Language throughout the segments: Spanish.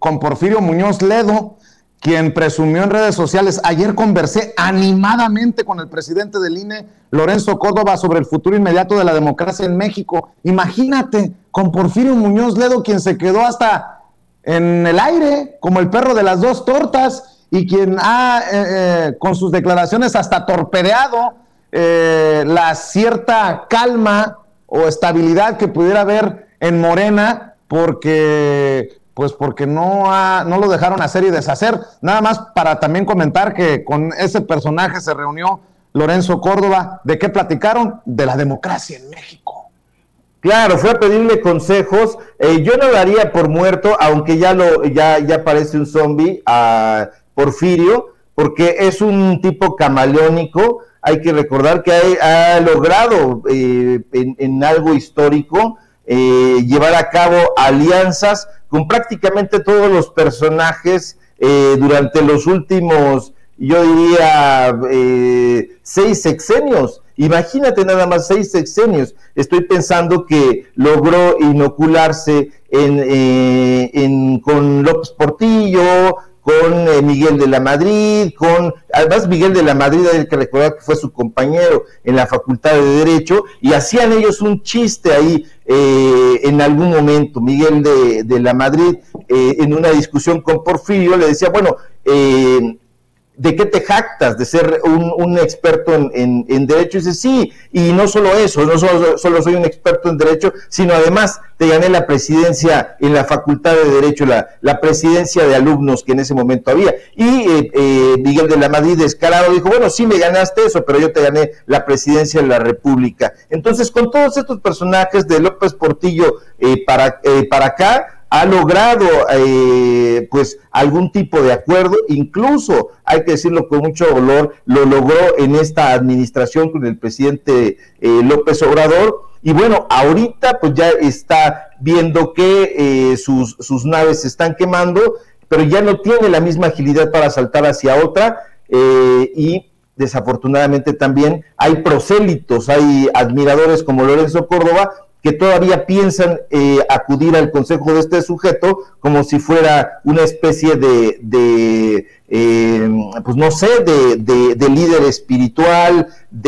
con Porfirio Muñoz Ledo, quien presumió en redes sociales. Ayer conversé animadamente con el presidente del INE, Lorenzo Córdoba, sobre el futuro inmediato de la democracia en México. Imagínate, con Porfirio Muñoz Ledo, quien se quedó hasta en el aire, como el perro de las dos tortas, y quien ha, con sus declaraciones, hasta torpedeado la cierta calma o estabilidad que pudiera haber en Morena, porque no lo dejaron hacer y deshacer. Nada más para también comentar que con ese personaje se reunió Lorenzo Córdoba. ¿De qué platicaron? De la democracia en México. Claro, fue a pedirle consejos. Yo no daría por muerto, aunque ya parece un zombie, a Porfirio, porque es un tipo camaleónico. Hay que recordar que ha logrado en algo histórico llevar a cabo alianzas con prácticamente todos los personajes durante los últimos, yo diría, 6 sexenios. Imagínate nada más 6 sexenios. Estoy pensando que logró inocularse con López Portillo, con Miguel de la Madrid, además Miguel de la Madrid, hay que recordar que fue su compañero en la Facultad de Derecho, y hacían ellos un chiste ahí en algún momento. Miguel de la Madrid, en una discusión con Porfirio, le decía, bueno, ¿de qué te jactas? ¿De ser un experto en derecho? Y dice, sí, y no solo eso, no solo soy un experto en derecho, sino además te gané la presidencia en la Facultad de Derecho, la presidencia de alumnos que en ese momento había. Y Miguel de la Madrid, descarado, dijo, bueno, sí me ganaste eso, pero yo te gané la presidencia de la República. Entonces, con todos estos personajes de López Portillo para acá, ha logrado pues algún tipo de acuerdo, incluso, hay que decirlo con mucho dolor, lo logró en esta administración con el presidente López Obrador, y bueno, ahorita pues ya está viendo que sus naves se están quemando, pero ya no tiene la misma agilidad para saltar hacia otra, y desafortunadamente también hay prosélitos, hay admiradores como Lorenzo Córdoba, que todavía piensan acudir al consejo de este sujeto como si fuera una especie pues no sé, de líder espiritual,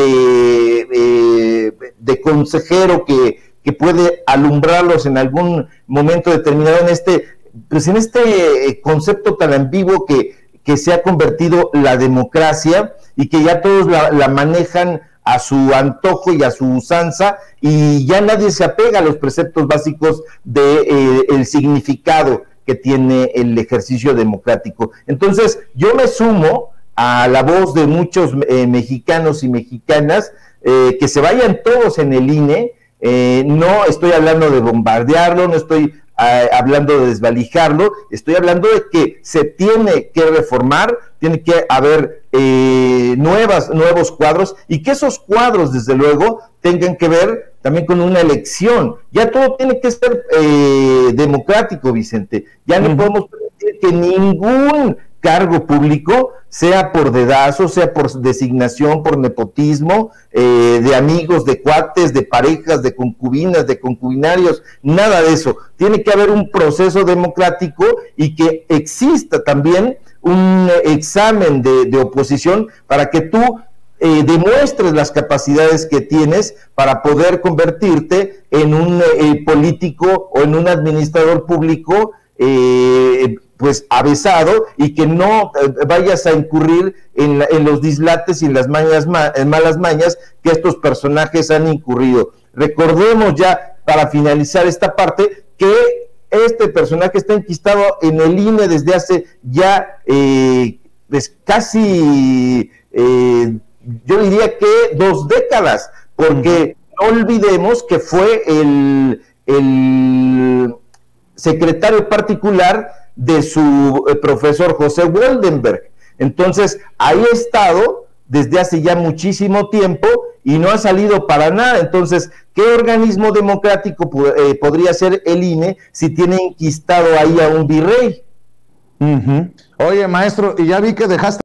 de consejero que puede alumbrarlos en algún momento determinado en este concepto tan ambiguo que se ha convertido la democracia, y que ya todos la manejan a su antojo y a su usanza, y ya nadie se apega a los preceptos básicos el significado que tiene el ejercicio democrático. Entonces, yo me sumo a la voz de muchos mexicanos y mexicanas, que se vayan todos en el INE. No estoy hablando de bombardearlo, no estoy hablando de desvalijarlo, estoy hablando de que se tiene que reformar, tiene que haber nuevos cuadros, y que esos cuadros, desde luego, tengan que ver también con una elección. Ya todo tiene que ser democrático, Vicente. Ya no podemos permitir que ningún cargo público sea por dedazo, sea por designación, por nepotismo, de amigos, de cuates, de parejas, de concubinas, de concubinarios, nada de eso. Tiene que haber un proceso democrático, y que exista también un examen de oposición para que tú demuestres las capacidades que tienes para poder convertirte en un político o en un administrador público pues avesado, y que no vayas a incurrir en los dislates y en las malas mañas que estos personajes han incurrido. Recordemos ya, para finalizar esta parte, que este personaje está enquistado en el INE desde hace ya casi, yo diría que 2 décadas, porque no olvidemos que fue el secretario particular de su profesor José Woldenberg. Entonces, ahí ha estado desde hace ya muchísimo tiempo y no ha salido para nada. Entonces, ¿qué organismo democrático podría ser el INE si tiene enquistado ahí a un virrey? Oye, maestro, y ya vi que dejaste